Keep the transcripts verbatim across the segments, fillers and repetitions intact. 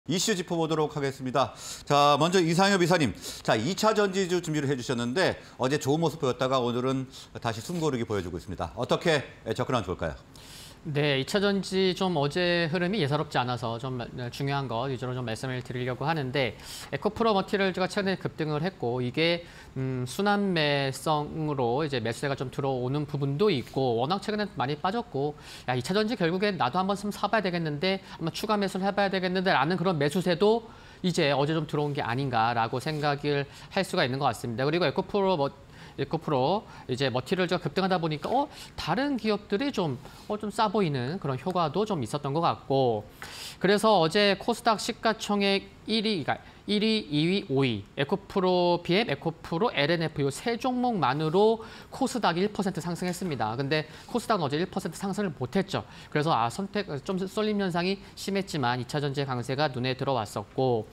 이슈 짚어보도록 하겠습니다. 자, 먼저 이상엽 이사님. 자, 이 차 전지주 준비를 해주셨는데 어제 좋은 모습 보였다가 오늘은 다시 숨고르기 보여주고 있습니다. 어떻게 접근하면 좋을까요? 네, 이 차 전지 좀 어제 흐름이 예사롭지 않아서 좀 중요한 것 위주로 좀 말씀을 드리려고 하는데, 에코프로 머티리얼즈가 최근에 급등을 했고, 이게 음, 순환매성으로 이제 매수세가 좀 들어오는 부분도 있고, 워낙 최근에 많이 빠졌고, 야, 이 차 전지 결국엔 나도 한번 좀 사봐야 되겠는데, 한번 추가 매수를 해봐야 되겠는데 라는 그런 매수세도 이제 어제 좀 들어온 게 아닌가라고 생각을 할 수가 있는 것 같습니다. 그리고 에코프로 뭐 에코프로 이제 머티리얼즈가 급등하다 보니까 어 다른 기업들이 좀 어 좀 싸 보이는 그런 효과도 좀 있었던 것 같고, 그래서 어제 코스닥 시가총액 일 위, 그러니까 일 위, 이 위, 오 위, 에코프로 비엠, 에코프로 엘엔에프 이 세 종목만으로 코스닥이 일 퍼센트 상승했습니다. 근데 코스닥은 어제 일 퍼센트 상승을 못했죠. 그래서 아 선택 좀 쏠림 현상이 심했지만 이 차 전지의 강세가 눈에 들어왔었고.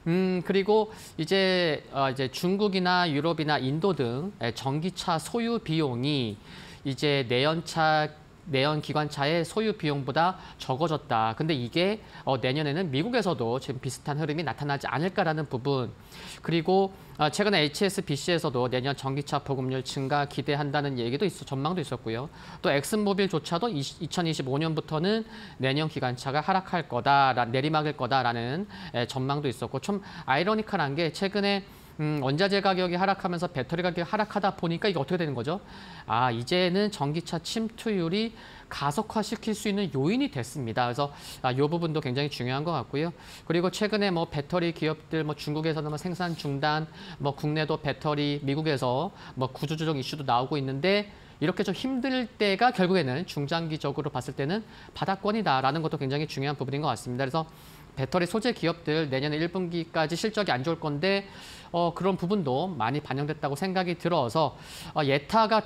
음 그리고 이제 어, 이제 중국이나 유럽이나 인도 등 전기차 소유 비용이 이제 내연차 내연 기관차의 소유 비용보다 적어졌다. 근데 이게 어, 내년에는 미국에서도 지금 비슷한 흐름이 나타나지 않을까라는 부분. 그리고 어, 최근에 에이치에스비씨에서도 내년 전기차 보급률 증가 기대한다는 얘기도 있어 전망도 있었고요. 또 엑슨모빌조차도 이천이십오 년부터는 내년 기관차가 하락할 거다, 내리막일 거다라는 에, 전망도 있었고, 좀 아이러니컬한 게 최근에 음, 원자재 가격이 하락하면서 배터리 가격이 하락하다 보니까 이게 어떻게 되는 거죠? 아, 이제는 전기차 침투율이 가속화시킬 수 있는 요인이 됐습니다. 그래서 아, 이 부분도 굉장히 중요한 것 같고요. 그리고 최근에 뭐 배터리 기업들, 뭐 중국에서는 뭐 생산 중단, 뭐 국내도 배터리, 미국에서 뭐 구조 조정 이슈도 나오고 있는데, 이렇게 좀 힘들 때가 결국에는 중장기적으로 봤을 때는 바닥권이다라는 것도 굉장히 중요한 부분인 것 같습니다. 그래서 배터리 소재 기업들 내년에 일 분기까지 실적이 안 좋을 건데 어, 그런 부분도 많이 반영됐다고 생각이 들어서 어, 예타가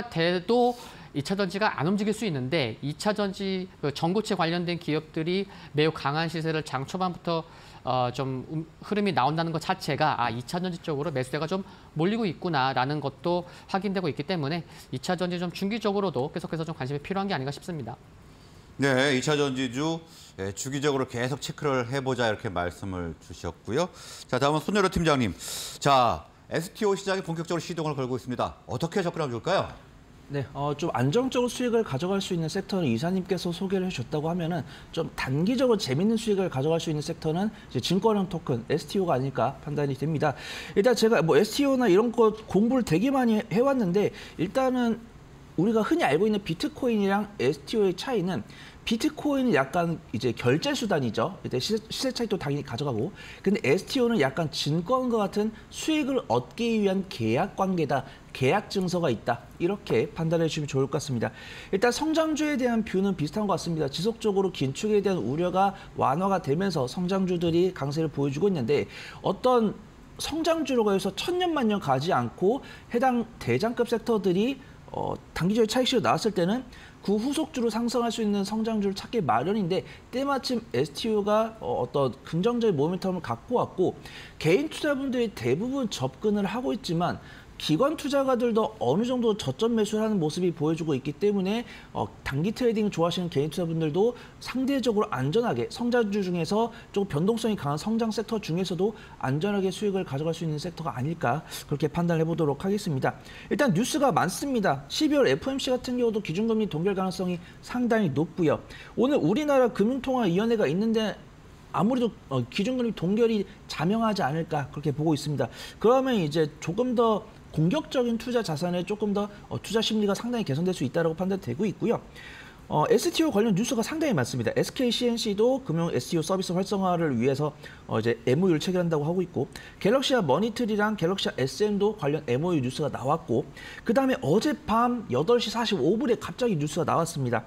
통과돼도 이 차 전지가 안 움직일 수 있는데, 이 차 전지 그 전고체 관련된 기업들이 매우 강한 시세를 장 초반부터 어, 좀 음, 흐름이 나온다는 것 자체가 아, 이 차 전지 쪽으로 매수세가 좀 몰리고 있구나라는 것도 확인되고 있기 때문에 이 차 전지 좀 중기적으로도 계속해서 좀 관심이 필요한 게 아닌가 싶습니다. 네, 이 차 전지주 예, 주기적으로 계속 체크를 해보자 이렇게 말씀을 주셨고요. 자, 다음은 손여료 팀장님. 자, 에스티오 시장이 본격적으로 시동을 걸고 있습니다. 어떻게 접근하면 좋을까요? 네, 어, 좀 안정적으로 수익을 가져갈 수 있는 섹터는 이사님께서 소개를 해주셨다고 하면은 좀 단기적으로 재밌는 수익을 가져갈 수 있는 섹터는 이제 증권형 토큰 에스티오가 아닐까 판단이 됩니다. 일단 제가 뭐 에스티오나 이런 거 공부를 되게 많이 해왔는데, 일단은 우리가 흔히 알고 있는 비트코인이랑 에스티오의 차이는, 비트코인은 약간 이제 결제 수단이죠. 이제 시세, 시세 차익도 당연히 가져가고, 근데 에스티오는 약간 증권과 같은 수익을 얻기 위한 계약 관계다, 계약 증서가 있다, 이렇게 판단해 주시면 좋을 것 같습니다. 일단 성장주에 대한 뷰는 비슷한 것 같습니다. 지속적으로 긴축에 대한 우려가 완화가 되면서 성장주들이 강세를 보여주고 있는데, 어떤 성장주로 해서 천년만년 가지 않고 해당 대장급 섹터들이 어, 단기적인 차익실로 나왔을 때는 그 후속주로 상승할 수 있는 성장주를 찾기 마련인데, 때마침 에스티오가 어, 어떤 긍정적인 모멘텀을 갖고 왔고, 개인 투자분들이 대부분 접근을 하고 있지만 기관 투자가들도 어느 정도 저점 매수를 하는 모습이 보여주고 있기 때문에 어, 단기 트레이딩 좋아하시는 개인 투자분들도 상대적으로 안전하게 성장주 중에서 조금 변동성이 강한 성장 섹터 중에서도 안전하게 수익을 가져갈 수 있는 섹터가 아닐까, 그렇게 판단을 해보도록 하겠습니다. 일단 뉴스가 많습니다. 십이월 에프오엠씨 같은 경우도 기준금리 동결 가능성이 상당히 높고요. 오늘 우리나라 금융통화위원회가 있는데 아무래도 어, 기준금리 동결이 자명하지 않을까, 그렇게 보고 있습니다. 그러면 이제 조금 더 공격적인 투자 자산에 조금 더 어, 투자 심리가 상당히 개선될 수 있다고 판단되고 있고요. 어, 에스티오 관련 뉴스가 상당히 많습니다. 에스케이씨엔씨도 금융 에스티오 서비스 활성화를 위해서 어, 이제 엠오유를 체결한다고 하고 있고, 갤럭시아 머니트리랑 갤럭시아 에스엠도 관련 엠오유 뉴스가 나왔고, 그 다음에 어젯밤 여덟 시 사십오 분에 갑자기 뉴스가 나왔습니다.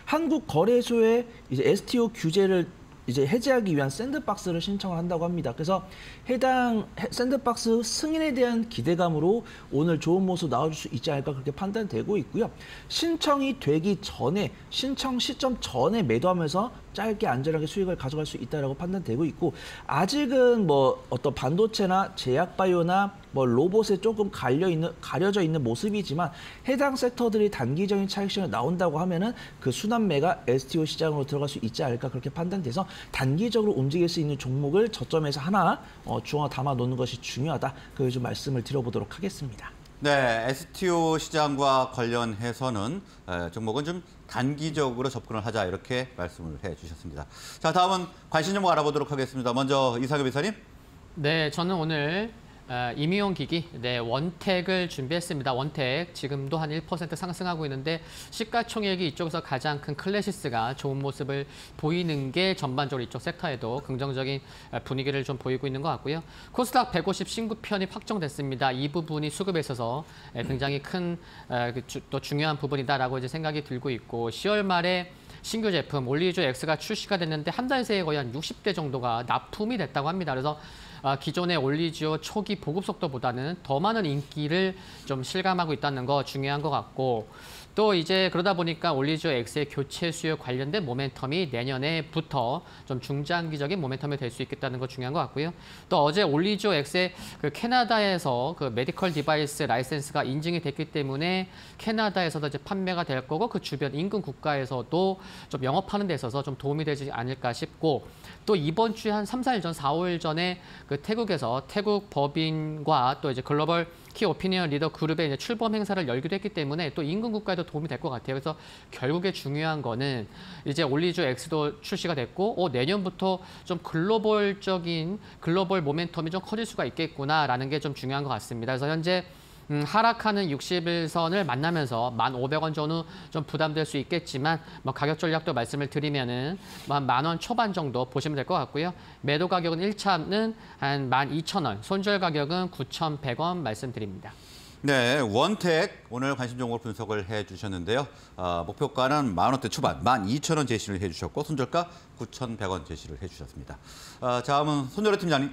한국거래소에 이제 에스티오 규제를 이제 해제하기 위한 샌드박스를 신청을 한다고 합니다. 그래서 해당 샌드박스 승인에 대한 기대감으로 오늘 좋은 모습 나와줄 수 있지 않을까, 그렇게 판단되고 있고요. 신청이 되기 전에, 신청 시점 전에 매도하면서 짧게 안전하게 수익을 가져갈 수 있다라고 판단되고 있고, 아직은 뭐 어떤 반도체나 제약바이오나 뭐 로봇에 조금 갈려 있는, 가려져 있는 모습이지만 해당 섹터들이 단기적인 차익 실현이 나온다고 하면은 그 순환매가 에스티오 시장으로 들어갈 수 있지 않을까, 그렇게 판단돼서 단기적으로 움직일 수 있는 종목을 저점에서 하나 어, 주어 담아 놓는 것이 중요하다. 그 좀 말씀을 드려보도록 하겠습니다. 네, 에스티오 시장과 관련해서는 에, 종목은 좀 단기적으로 접근을 하자 이렇게 말씀을 해주셨습니다. 자, 다음은 관심 종목 알아보도록 하겠습니다. 먼저 이상엽 이사님. 네, 저는 오늘 어, 임의용 기기, 네, 원택을 준비했습니다. 원택 지금도 한 일 퍼센트 상승하고 있는데 시가총액이 이쪽에서 가장 큰 클래시스가 좋은 모습을 보이는 게 전반적으로 이쪽 섹터에도 긍정적인 분위기를 좀 보이고 있는 것 같고요. 코스닥 백오십 신고 편입 확정됐습니다. 이 부분이 수급에 있어서 굉장히 큰 또 중요한 부분이다라고 이제 생각이 들고 있고 시월 말에 신규 제품 올리주 X가 출시가 됐는데 한 달 새에 거의 한 육십 대 정도가 납품이 됐다고 합니다. 그래서 기존의 올리지오 초기 보급 속도보다는 더 많은 인기를 좀 실감하고 있다는 거 중요한 것 같고 또 이제 그러다 보니까 올리지오 X의 교체 수요 관련된 모멘텀이 내년에부터 좀 중장기적인 모멘텀이 될 수 있겠다는 거 중요한 것 같고요. 또 어제 올리지오 X의 그 캐나다에서 그 메디컬 디바이스 라이센스가 인증이 됐기 때문에 캐나다에서도 이제 판매가 될 거고 그 주변 인근 국가에서도 좀 영업하는 데 있어서 좀 도움이 되지 않을까 싶고 또 이번 주에 한 삼, 사일 전, 사, 오일 전에 그 태국에서 태국 법인과 또 이제 글로벌 키 오피니언 리더 그룹의 이제 출범 행사를 열기도 했기 때문에 또 인근 국가에도 도움이 될 것 같아요. 그래서 결국에 중요한 거는 이제 올리지오 X도 출시가 됐고 어, 내년부터 좀 글로벌적인 글로벌 모멘텀이 좀 커질 수가 있겠구나라는 게 좀 중요한 것 같습니다. 그래서 현재 음, 하락하는 육십 일선을 만나면서 만 오백 원 전후 좀 부담될 수 있겠지만 뭐 가격 전략도 말씀을 드리면은 한 만 원 초반 정도 보시면 될 것 같고요. 매도 가격은 일 차는 한 만 이천 원, 손절 가격은 구천백 원 말씀드립니다. 네, 원택 오늘 관심 종목을 분석을 해주셨는데요. 어, 목표가는 만 원대 초반, 만 이천 원 제시를 해주셨고 손절가 구천백 원 제시를 해주셨습니다. 어, 다음은 손여래 팀장님.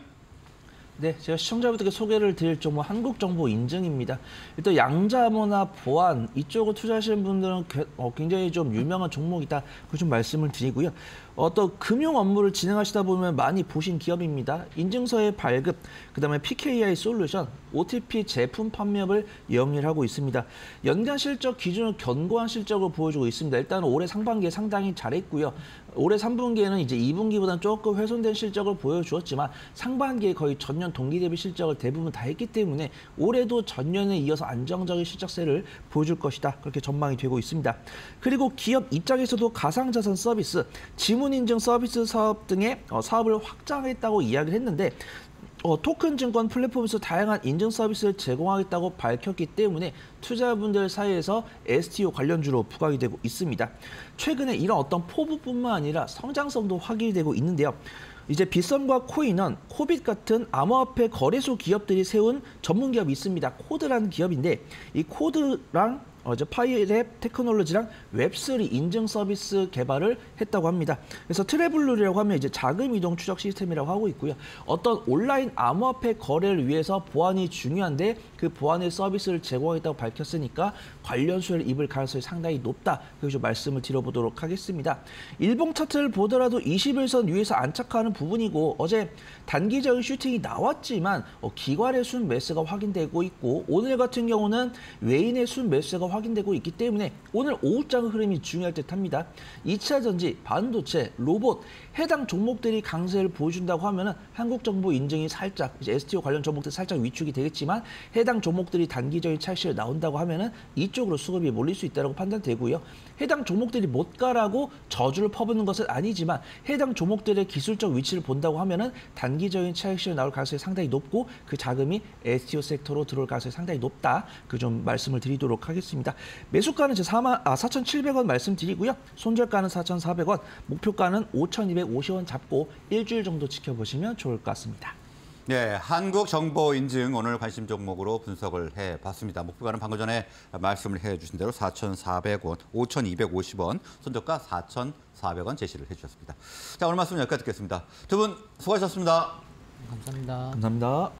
네, 제가 시청자분들께 소개를 드릴 종목 한국정보 인증입니다. 일단 양자모나 보안 이쪽을 투자하시는 분들은 굉장히 좀 유명한 종목이다. 그 좀 말씀을 드리고요. 어떤 금융 업무를 진행하시다 보면 많이 보신 기업입니다. 인증서의 발급, 그다음에 피케이아이 솔루션, 오티피 제품 판매업을 영위를 하고 있습니다. 연간 실적 기준으로 견고한 실적을 보여주고 있습니다. 일단 올해 상반기에 상당히 잘했고요. 올해 삼 분기에는 이제 이 분기보다는 조금 훼손된 실적을 보여주었지만 상반기에 거의 전년 동기 대비 실적을 대부분 다 했기 때문에 올해도 전년에 이어서 안정적인 실적세를 보여줄 것이다. 그렇게 전망이 되고 있습니다. 그리고 기업 입장에서도 가상자산 서비스, 지문인증 서비스 사업 등의 사업을 확장했다고 이야기를 했는데 어, 토큰 증권 플랫폼에서 다양한 인증 서비스를 제공하겠다고 밝혔기 때문에 투자분들 사이에서 에스티오 관련주로 부각이 되고 있습니다. 최근에 이런 어떤 포부뿐만 아니라 성장성도 확인이 되고 있는데요. 이제 빗썸과 코인은 코빗 같은 암호화폐 거래소 기업들이 세운 전문 기업이 있습니다. 코드라는 기업인데 이 코드랑 어제 파이랩 테크놀로지랑 웹쓰리 인증 서비스 개발을 했다고 합니다. 그래서 트래블룰이라고 하면 이제 자금 이동 추적 시스템이라고 하고 있고요. 어떤 온라인 암호화폐 거래를 위해서 보안이 중요한데 그 보안의 서비스를 제공하겠다고 밝혔으니까 관련 수혜를 입을 가능성이 상당히 높다. 그래서 말씀을 드려보도록 하겠습니다. 일봉 차트를 보더라도 이십 일선 위에서 안착하는 부분이고 어제 단기적인 슈팅이 나왔지만 어, 기관의 순 매수가 확인되고 있고 오늘 같은 경우는 외인의 순 매수가 확인되고 있기 때문에 오늘 오후장 흐름이 중요할 듯 합니다. 이 차 전지, 반도체, 로봇 해당 종목들이 강세를 보여준다고 하면은 한국정보 인증이 살짝 이제 에스티오 관련 종목들 살짝 위축이 되겠지만 해당 종목들이 단기적인 차익실을 나온다고 하면은 이쪽으로 수급이 몰릴 수 있다고 판단되고요. 해당 종목들이 못 가라고 저주를 퍼붓는 것은 아니지만 해당 종목들의 기술적 위치를 본다고 하면은 단기적인 차익실이 나올 가능성이 상당히 높고 그 자금이 에스티오 섹터로 들어올 가능성이 상당히 높다. 그 좀 말씀을 드리도록 하겠습니다. 매수가는 제 사천칠백 원 말씀드리고요. 손절가는 사천사백 원, 목표가는 오천이백오십 원 잡고 일주일 정도 지켜보시면 좋을 것 같습니다. 네, 한국정보인증 오늘 관심 종목으로 분석을 해봤습니다. 목표가는 방금 전에 말씀을 해주신 대로 사천사백 원, 오천이백오십 원, 손절가 사천사백 원 제시를 해주셨습니다. 자, 오늘 말씀 여기까지 듣겠습니다. 두 분 수고하셨습니다. 감사합니다. 감사합니다.